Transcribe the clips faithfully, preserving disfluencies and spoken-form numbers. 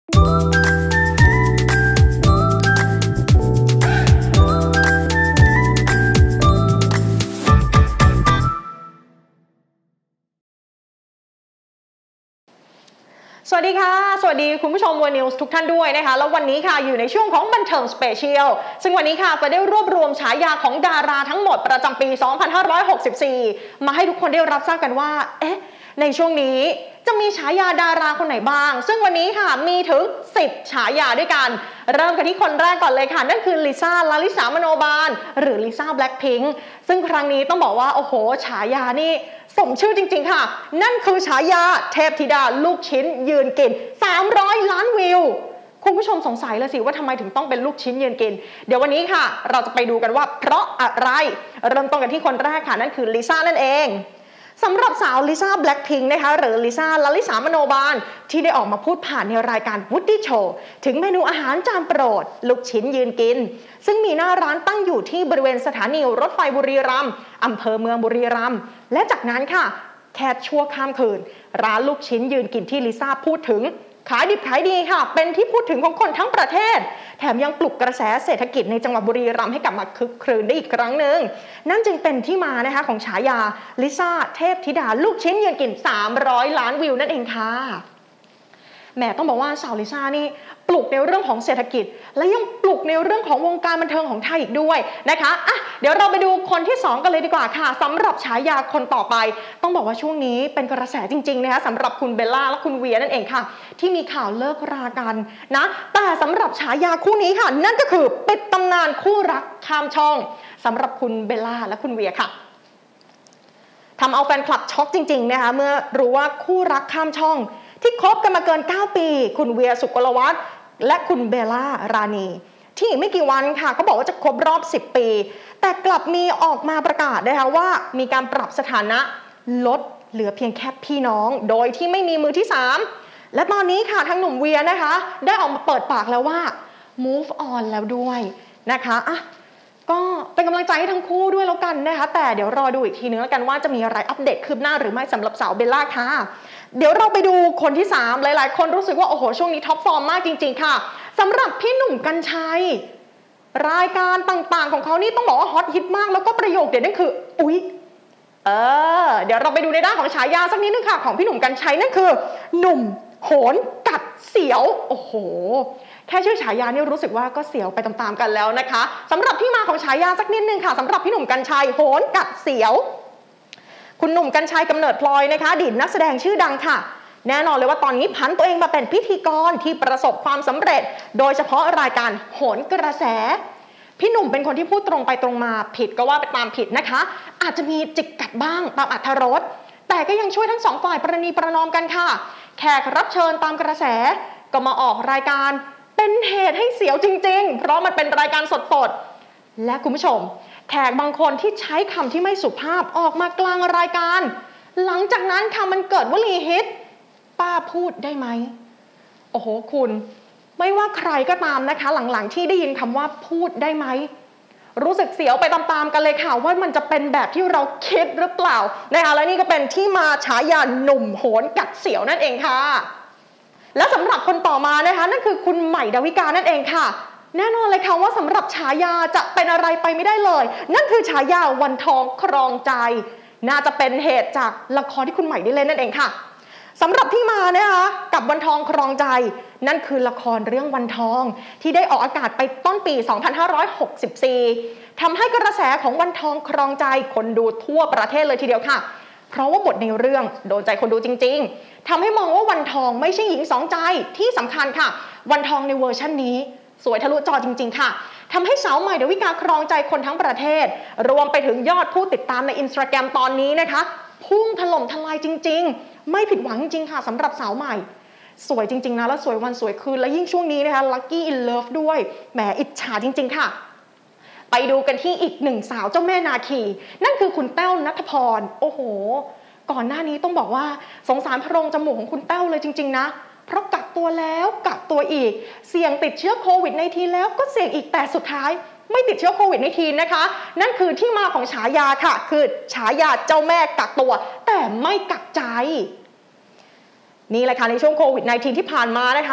สวัสดีค่ะสวัสดีคุณผู้ชมวันนิวส์ทุกท่านด้วยนะคะแล้ววันนี้ค่ะอยู่ในช่วงของบันเทิงสเปเชียลซึ่งวันนี้ค่ะจะได้รวบรวมฉายาของดาราทั้งหมดประจำปีสองพันห้าร้อยหกสิบสี่มาให้ทุกคนได้รับทราบกันว่าเอ๊ะในช่วงนี้จะมีฉายาดาราคนไหนบ้างซึ่งวันนี้ค่ะมีถึงสิบฉายาด้วยกันเริ่มกันที่คนแรกก่อนเลยค่ะนั่นคือลิซ่าลาลิสามโนบาลหรือลิซ่าแบล็คพิงค์ซึ่งครั้งนี้ต้องบอกว่าโอ้โหฉายานี่สมชื่อจริงๆค่ะนั่นคือฉายาเทพธิดาลูกชิ้นยืนกินสามร้อยล้านวิวคุณผู้ชมสงสัยเลยสิว่าทำไมถึงต้องเป็นลูกชิ้นยืนกินเดี๋ยววันนี้ค่ะเราจะไปดูกันว่าเพราะอะไรเริ่มต้นกันที่คนแรกค่ะนั่นคือลิซ่านั่นเองสำหรับสาวลิซ่าแบล็คพิงค์นะคะหรือลิซ่าลาลิสามโนบาลที่ได้ออกมาพูดผ่านในรายการ Woody Show ถึงเมนูอาหารจานโปรดลูกชิ้นยืนกินซึ่งมีหน้าร้านตั้งอยู่ที่บริเวณสถานีรถไฟบุรีรัมย์อำเภอเมืองบุรีรัมย์และจากนั้นค่ะแค่ชั่วข้ามคืนร้านลูกชิ้นยืนกินที่ลิซ่าพูดถึงขายดิบขายดีค่ะเป็นที่พูดถึงของคนทั้งประเทศแถมยังปลุกกระแสเศรษฐกิจในจังหวัดบุรีรัมย์ให้กลับมาคึกครื้นได้อีกครั้งหนึ่งนั่นจึงเป็นที่มานะคะของฉายาลิซ่าเทพธิดาลูกชิ้นยืนกินสามร้อยล้านวิวนั่นเองค่ะแหมต้องบอกว่าสาวลิซ่านี่ปลุกในเรื่องของเศรษฐกิจและยังปลุกในเรื่องของวงการบันเทิงของไทยอีกด้วยนะคะอ่ะเดี๋ยวเราไปดูคนที่สองกันเลยดีกว่าค่ะสำหรับฉายาคนต่อไปต้องบอกว่าช่วงนี้เป็นกระแสจริงๆนะคะสำหรับคุณเบลล่าและคุณเวียนั่นเองค่ะที่มีข่าวเลิกรากันนะแต่สำหรับฉายาคู่นี้ค่ะนั่นก็คือปิดตำนานคู่รักข้ามช่องสำหรับคุณเบลล่าและคุณเวียค่ะทำเอาแฟนคลับช็อกจริงๆนะคะเมื่อรู้ว่าคู่รักข้ามช่องที่คบกันมาเกินเก้าปีคุณเวียสุกลวัฒน์และคุณเบลล่ารานีที่อีกไม่กี่วันค่ะเขาบอกว่าจะครบรอบสิบปีแต่กลับมีออกมาประกาศนะคะว่ามีการปรับสถานะลดเหลือเพียงแค่พี่น้องโดยที่ไม่มีมือที่สามและตอนนี้ค่ะทางหนุ่มเวียนะคะได้ออกมาเปิดปากแล้วว่า move on แล้วด้วยนะคะอ่ะก็เป็นกำลังใจให้ทั้งคู่ด้วยแล้วกันนะคะแต่เดี๋ยวรอดูอีกทีนึงแล้วกันว่าจะมีอะไรอัปเดตคืบหน้าหรือไม่สำหรับสาวเบลล่าค่ะเดี๋ยวเราไปดูคนที่สามหลายๆคนรู้สึกว่าโอ้โหช่วงนี้ท็อปฟอร์มมากจริงๆค่ะสำหรับพี่หนุ่มกรรชัยรายการต่างๆของเขานี่ต้องบอกว่าฮอตฮิตมากแล้วก็ประโยคเด็ดนั่นคืออุ๊ยเออเดี๋ยวเราไปดูในด้านของฉายาสักนิดนึงค่ะของพี่หนุ่มกรรชัยนั่นคือหนุ่มโหนกัดเสียวโอ้โหแค่ชื่อฉายานี่รู้สึกว่าก็เสียวไปตามๆกันแล้วนะคะสำหรับที่มาของฉายาสักนิดนึงค่ะสำหรับพี่หนุ่มกรรชัยโหนกัดเสียวคุณหนุ่มกรรชัยกำเนิดพลอยนะคะอดีตนักแสดงชื่อดังค่ะแน่นอนเลยว่าตอนนี้ผันตัวเองมาเป็นพิธีกรที่ประสบความสำเร็จโดยเฉพาะรายการโหนกระแสพี่หนุ่มเป็นคนที่พูดตรงไปตรงมาผิดก็ว่าไปตามผิดนะคะอาจจะมีจิกกัดบ้างตามอรรถรสแต่ก็ยังช่วยทั้งสองฝ่ายประนีประนอมกันค่ะแขกรับเชิญตามกระแสก็มาออกรายการเป็นเหตุให้เสียวจริงๆเพราะมันเป็นรายการสดๆและคุณผู้ชมแขกบางคนที่ใช้คำที่ไม่สุภาพออกมากลางรายการหลังจากนั้นค่ะมันเกิดวลีฮิตป้าพูดได้ไหมโอ้โหคุณไม่ว่าใครก็ตามนะคะหลังๆที่ได้ยินคำว่าพูดได้ไหมรู้สึกเสียวไปตามๆกันเลยค่ะว่ามันจะเป็นแบบที่เราคิดหรือเปล่านะคะและนี่ก็เป็นที่มาฉายาหนุ่มโหนกัดเสียวนั่นเองค่ะและสำหรับคนต่อมานะคะนั่นคือคุณใหม่ดาวิกานั่นเองค่ะแน่นอนเลยค่ะว่าสำหรับฉายาจะเป็นอะไรไปไม่ได้เลยนั่นคือฉายาวันทองครองใจน่าจะเป็นเหตุจากละครที่คุณใหม่ได้เล่นนั่นเองค่ะสำหรับที่มานะคะกับวันทองครองใจนั่นคือละครเรื่องวันทองที่ได้ออกอากาศไปต้นปีสองพันห้าร้อยหกสิบสี่ทำให้กระแสของวันทองครองใจคนดูทั่วประเทศเลยทีเดียวค่ะเพราะว่าบทในเรื่องโดนใจคนดูจริงๆทำให้มองว่าวันทองไม่ใช่หญิงสองใจที่สำคัญค่ะวันทองในเวอร์ชันนี้สวยทะลุจอจริงๆค่ะทำให้สาวใหม่ดาวิกาครองใจคนทั้งประเทศรวมไปถึงยอดผู้ติดตามใน Instagram ตอนนี้นะคะพุ่งถล่มทลายจริงๆไม่ผิดหวังจริงๆค่ะสำหรับสาวใหม่สวยจริงๆนะแล้วสวยวันสวยคืนและยิ่งช่วงนี้นะคะ Lucky in Love ด้วยแหมอิจฉาจริงๆค่ะไปดูกันที่อีกหนึ่งสาวเจ้าแม่นาคีนั่นคือคุณแต้วณัฐพรโอ้โหก่อนหน้านี้ต้องบอกว่าสงสารโพรงจมูกของคุณแต้วเลยจริงๆนะเพราะกักตัวแล้วกักตัวอีกเสี่ยงติดเชื้อโควิด สิบเก้า แล้วก็เสี่ยงอีกแต่สุดท้ายไม่ติดเชื้อโควิด สิบเก้า นะคะนั่นคือที่มาของฉายาค่ะคือฉายาเจ้าแม่กักตัวแต่ไม่กักใจนี่แหละค่ะในช่วงโควิด สิบเก้า ที่ผ่านมานะคะ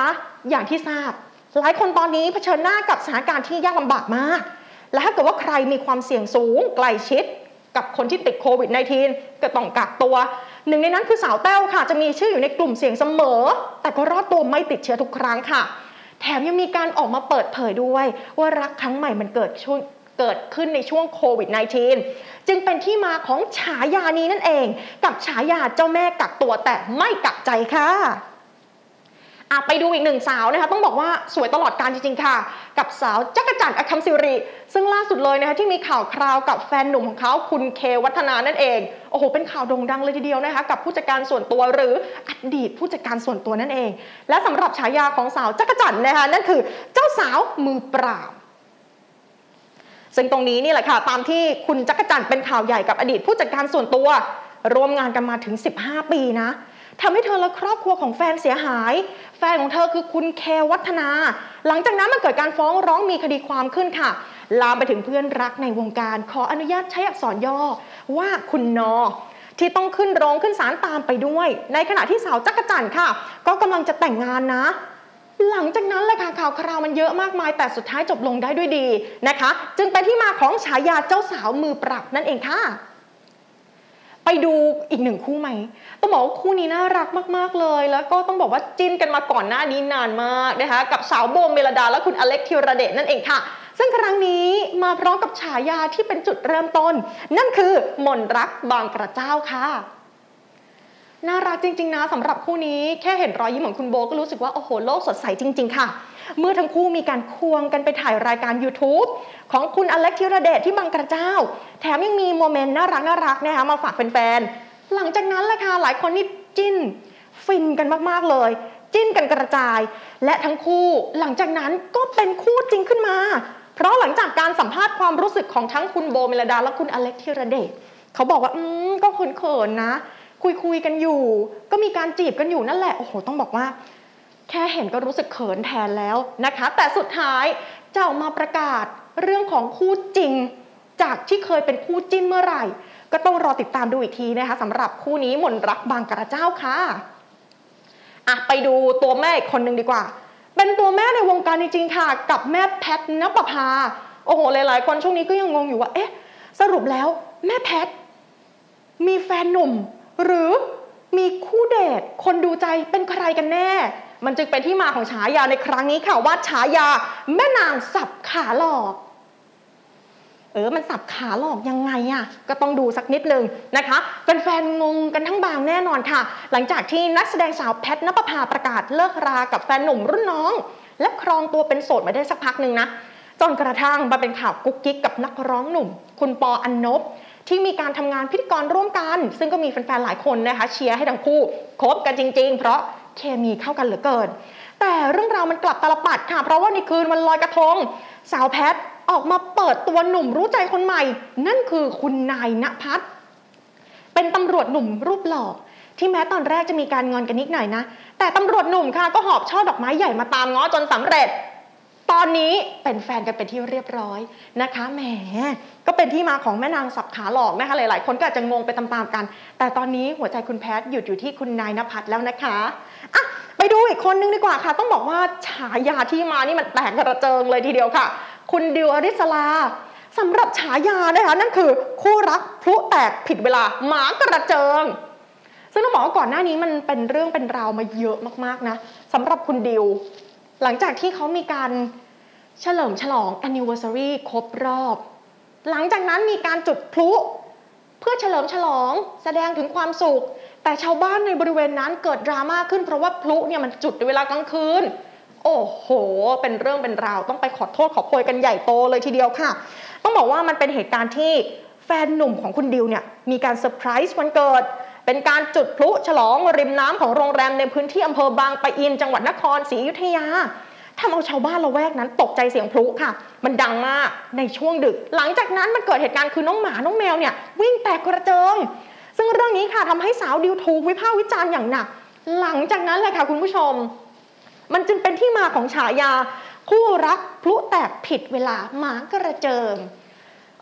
อย่างที่ทราบหลายคนตอนนี้เผชิญหน้ากับสถานการณ์ที่ยากลำบากมากและถ้าเกิดว่าใครมีความเสี่ยงสูงใกล้ชิดกับคนที่ติดโควิด สิบเก้า ก็ต้องกักตัวหนึ่งในนั้นคือสาวแต้วค่ะจะมีชื่ออยู่ในกลุ่มเสี่ยงเสมอแต่ก็รอดตัวไม่ติดเชื้อทุกครั้งค่ะแถมยังมีการออกมาเปิดเผยด้วยว่ารักครั้งใหม่มันเกิดช่วงเกิดขึ้นในช่วงโควิด สิบเก้า จึงเป็นที่มาของฉายานี้นั่นเองกับฉายาเจ้าแม่กักตัวแต่ไม่กักใจค่ะไปดูอีกหนึ่งสาวนะคะต้องบอกว่าสวยตลอดกาลจริงๆค่ะกับสาวจักรจันทร์อคัมศิริซึ่งล่าสุดเลยนะคะที่มีข่าวคราวกับแฟนหนุ่มของเขาคุณเควัฒนานั่นเองโอ้โหเป็นข่าวโด่งดังเลยทีเดียวนะคะกับผู้จัดการส่วนตัวหรืออดีตผู้จัดการส่วนตัวนั่นเองและสำหรับฉายาของสาวจักรจันทร์นะคะนั่นคือเจ้าสาวมือปราบซึ่งตรงนี้นี่แหละค่ะตามที่คุณจักรจันทร์เป็นข่าวใหญ่กับอดีตผู้จัดการส่วนตัวร่วมงานกันมาถึงสิบห้าปีนะทำให้เธอและครอบครัวของแฟนเสียหายแฟนของเธอคือคุณเควัฒนาหลังจากนั้นมันเกิดการฟ้องร้องมีคดีความขึ้นค่ะลามไปถึงเพื่อนรักในวงการขออนุญาตใช้อักษรย่อว่าคุณนอที่ต้องขึ้นร้องขึ้นศาลตามไปด้วยในขณะที่สาวจักรจันทร์ค่ะก็กำลังจะแต่งงานนะหลังจากนั้นแหละค่ะข่าวคราวมันเยอะมากมายแต่สุดท้ายจบลงได้ด้วยดีนะคะจึงเป็นที่มาของฉายาเจ้าสาวมือปราบนั่นเองค่ะไปดูอีกหนึ่งคู่ไหมต้องบอกว่าคู่นี้น่ารักมากๆเลยแล้วก็ต้องบอกว่าจิ้นกันมาก่อนหน้านี้นานมากนะคะกับสาวโบเมลดาและคุณอเล็กธีรเดชนั่นเองค่ะซึ่งครั้งนี้มาพร้อมกับฉายาที่เป็นจุดเริ่มต้นนั่นคือมนรักบางกระเจ้าค่ะน่ารักจริงๆนะสำหรับคู่นี้แค่เห็นรอยยิ้มของคุณโบก็รู้สึกว่าโอ้โหโลกสดใสจริงๆค่ะเมื่อทั้งคู่มีการควงกันไปถ่ายรายการ YouTube ของคุณอเล็กธีรเดชที่บางกระเจ้าแถมยังมีโมเมนต์น่ารักน่ารักนะคะมาฝากแฟนๆหลังจากนั้นแหละค่ะหลายคนนี่จิ้นฟินกันมากๆเลยจิ้นกันกระจายและทั้งคู่หลังจากนั้นก็เป็นคู่จริงขึ้นมาเพราะหลังจากการสัมภาษณ์ความรู้สึกของทั้งคุณโบเมลดาและคุณอเล็กธีรเดชเขาบอกว่าอืมก็เขินๆนะคุยคุยกันอยู่ก็มีการจีบกันอยู่นั่นแหละโอ้โหต้องบอกว่าแค่เห็นก็รู้สึกเขินแทนแล้วนะคะแต่สุดท้ายจะออกมาประกาศเรื่องของคู่จริงจากที่เคยเป็นคู่จิ้นเมื่อไหร่ก็ต้องรอติดตามดูอีกทีนะคะสำหรับคู่นี้มนรักบางกระเจ้าค่ะอ่ะไปดูตัวแม่อีกคนหนึ่งดีกว่าเป็นตัวแม่ในวงการจริงๆค่ะกับแม่แพทณปภาโอ้โหหลายๆคนช่วงนี้ก็ยังงงอยู่ว่าเอ๊ะสรุปแล้วแม่แพทมีแฟนหนุ่มหรือมีคู่เดทคนดูใจเป็นใครกันแน่มันจึงเป็นที่มาของฉายาในครั้งนี้ค่ะว่าฉายาแม่นางสับขาหลอกเออมันสับขาหลอกยังไงอ่ะก็ต้องดูสักนิดนึงนะคะแฟนๆงงกันทั้งบางแน่นอนค่ะหลังจากที่นักแสดงสาวแพทณปภาประกาศเลิกรากับแฟนหนุ่มรุ่นน้องและครองตัวเป็นโสดมาได้สักพักนึงนะจนกระทั่งมาเป็นข่าวกุ๊กกิ๊กกับนักร้องหนุ่มคุณปออันนบที่มีการทำงานพิธีกรร่วมกันซึ่งก็มีแฟนๆหลายคนนะคะเชียร์ให้ทั้งคู่คบกันจริงๆเพราะเคมีเข้ากันเหลือเกินแต่เรื่องราวมันกลับตาลปัดค่ะเพราะว่าในคืนวันลอยกระทงสาวแพทออกมาเปิดตัวหนุ่มรู้ใจคนใหม่นั่นคือคุณนายณภัทรเป็นตำรวจหนุ่มรูปหล่อที่แม้ตอนแรกจะมีการงอนกันนิดหน่อยนะแต่ตำรวจหนุ่มค่ะก็หอบช่อดอกไม้ใหญ่มาตามง้อจนสำเร็จตอนนี้เป็นแฟนกันเป็นที่เรียบร้อยนะคะแหมก็เป็นที่มาของแม่นางสับขาหลอกนะคะหลายๆคนก็อาจจะงงไปตามๆกันแต่ตอนนี้หัวใจคุณแพทหยุดอยู่ที่คุณนายณภัทรแล้วนะคะอ่ะไปดูอีกคนนึงดีกว่าค่ะต้องบอกว่าฉายาที่มานี่มันแตกกระเจิงเลยทีเดียวค่ะคุณดิวอริสลาสำหรับฉายานะคะนั่นคือคู่รักพลุแตกผิดเวลาหมากระเจิงซึ่งต้องบอกว่าก่อนหน้านี้มันเป็นเรื่องเป็นราวมาเยอะมากๆนะสำหรับคุณดิวหลังจากที่เขามีการเฉลิมฉลอง anniversary ครบรอบหลังจากนั้นมีการจุดพลุเพื่อเฉลิมฉลองแสดงถึงความสุขแต่ชาวบ้านในบริเวณนั้นเกิดดราม่าขึ้นเพราะว่าพลุเนี่ยมันจุดในเวลากลางคืนโอ้โหเป็นเรื่องเป็นราวต้องไปขอโทษขอโพยกันใหญ่โตเลยทีเดียวค่ะต้องบอกว่ามันเป็นเหตุการณ์ที่แฟนหนุ่มของคุณดิวเนี่ยมีการเซอร์ไพรส์วันเกิดเป็นการจุดพลุฉลองริมน้ำของโรงแรมในพื้นที่อำเภอบางปะอินจังหวัดนครศรีอยุธยาทำเอาชาวบ้านละแวกนั้นตกใจเสียงพลุค่ะมันดังมากในช่วงดึกหลังจากนั้นมันเกิดเหตุการณ์คือน้องหมาน้องแมวเนี่ยวิ่งแตกกระเจิงซึ่งเรื่องนี้ค่ะทำให้สาวดิวถูกวิพากษ์วิจารณ์อย่างหนักหลังจากนั้นเลยค่ะคุณผู้ชมมันจึงเป็นที่มาของฉายาคู่รักพลุแตกผิดเวลาหมากระเจิง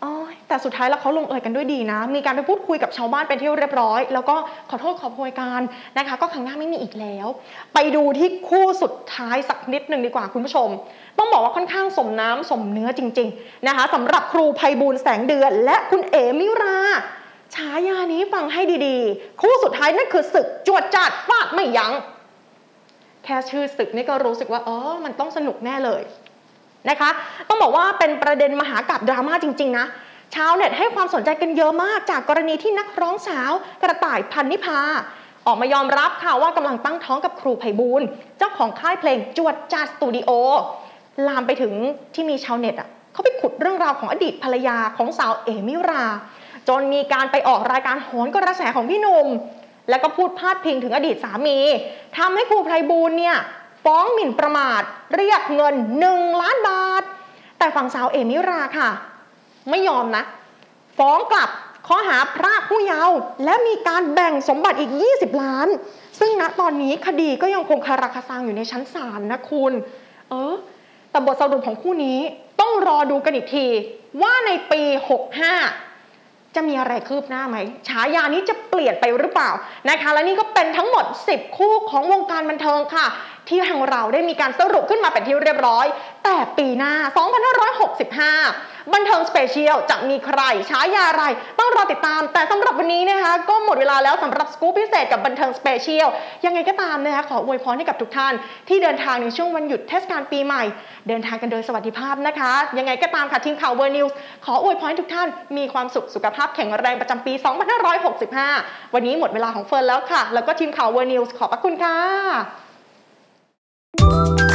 อ๋อแต่สุดท้ายแล้วเขาลงเอยกันด้วยดีนะมีการไปพูดคุยกับชาวบ้านเป็นที่เรียบร้อยแล้วก็ขอโทษขอโพยกันนะคะก็ครั้งหน้าไม่มีอีกแล้วไปดูที่คู่สุดท้ายสักนิดหนึ่งดีกว่าคุณผู้ชมต้องบอกว่าค่อนข้างสมน้ำสมเนื้อจริงๆนะคะสำหรับครูไพบูลย์แสงเดือนและคุณเอ๋มิราฉายานี้ฟังให้ดีๆคู่สุดท้ายนั่นคือศึกจวดจัดฟาดไม่ยั้งแค่ชื่อศึกนี่ก็รู้สึกว่าเออมันต้องสนุกแน่เลยนะคะต้องบอกว่าเป็นประเด็นมหากาพย์ดราม่าจริงๆนะชาวเน็ตให้ความสนใจกันเยอะมากจากกรณีที่นักร้องสาวกระต่ายพันนิพาออกมายอมรับค่ะว่ากำลังตั้งท้องกับครูไพบูลย์เจ้าของค่ายเพลงจวดจัดสตูดิโอลามไปถึงที่มีชาวเน็ตอ่ะเขาไปขุดเรื่องราวของอดีตภรรยาของสาวเอมิราจนมีการไปออกรายการโหนกระแสของพี่หนุ่มแล้วก็พูดพาดพิงถึงอดีตสามีทำให้ครูไพบูลย์เนี่ยฟ้องหมิ่นประมาทเรียกเงินหนึ่งล้านบาทแต่ฝั่งสาวเอมิราค่ะไม่ยอมนะฟ้องกลับข้อหาพรากผู้เยาว์และมีการแบ่งสมบัติอีกยี่สิบล้านซึ่งณตอนนี้คดีก็ยังคงคาราคาซังอยู่ในชั้นศาลนะคุณเออแต่บทสรุปของคู่นี้ต้องรอดูกันอีกทีว่าในปีหกห้าจะมีอะไรคืบหน้าไหมฉายานี้จะเปลี่ยนไปหรือเปล่านะคะและนี่ก็เป็นทั้งหมดสิบคู่ของวงการบันเทิงค่ะที่ทางเราได้มีการสรุปขึ้นมาเป็นที่เรียบร้อยแต่ปีหน้าสองพันห้าร้อยหกสิบห้าบันเทิงสเปเชียลจะมีใครฉายาอะไรต้องรอติดตามแต่สำหรับวันนี้นะคะก็หมดเวลาแล้วสำหรับสกู๊ปพิเศษกับบันเทิงสเปเชียลยังไงก็ตามนะคะขออวยพรให้กับทุกท่านที่เดินทางในช่วงวันหยุดเทศกาลปีใหม่เดินทางกันโดยสวัสดิภาพนะคะยังไงก็ตามค่ะทีมข่าวเวอร์นิวส์ขออวยพรให้ทุกท่านมีความสุขสุขภาพแข็งแรงประจำปีสองพันห้าร้อยหกสิบห้าวันนี้หมดเวลาของเฟิร์นแล้วค่ะแล้วก็ทีมข่าวเวอร์นิวส์ขอบพระคุณค่ะ